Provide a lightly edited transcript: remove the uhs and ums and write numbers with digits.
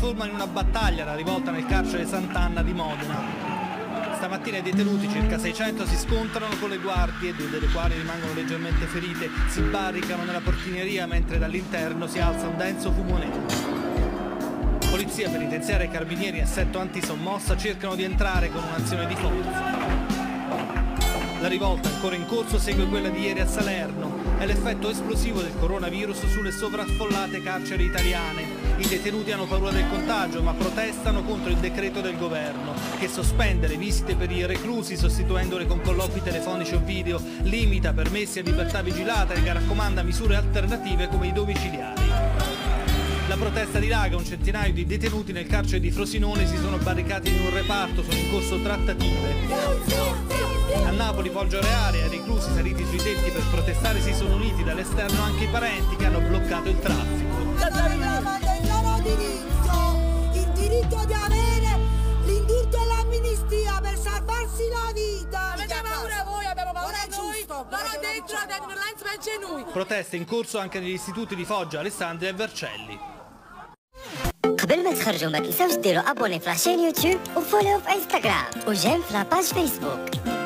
trasforma in una battaglia la rivolta nel carcere Sant'Anna di Modena. Stamattina i detenuti, circa 600, si scontrano con le guardie, 2 delle quali rimangono leggermente ferite, si barricano nella portineria mentre dall'interno si alza un denso fumo nero. Polizia penitenziaria e carabinieri in assetto antisommossa cercano di entrare con un'azione di forza. La rivolta ancora in corso segue quella di ieri a Salerno. È l'effetto esplosivo del coronavirus sulle sovraffollate carceri italiane. I detenuti hanno paura del contagio, ma protestano contro il decreto del governo, che sospende le visite per i reclusi sostituendole con colloqui telefonici o video, limita permessi a libertà vigilata e raccomanda misure alternative come i domiciliari. La protesta dilaga, un centinaio di detenuti nel carcere di Frosinone si sono barricati in un reparto, sono in corso trattative. A Napoli, Poggio Reale, ai reclusi saliti sui tetti per protestare si sono uniti dall'esterno anche i parenti che hanno bloccato il traffico. Reclamando il loro diritto, il diritto di avere l'indulto e l'amnistia per salvarsi la vita. Avete paura voi, abbiamo paura noi, loro dentro, l'Alliance specie noi. Proteste in corso anche negli istituti di Foggia, Alessandria e Vercelli. قبل ما تخرجوا ما تنساوش ديروا ابوني في لاشين يوتيوب وفولو في انستغرام وجيم في لاباج فيسبوك.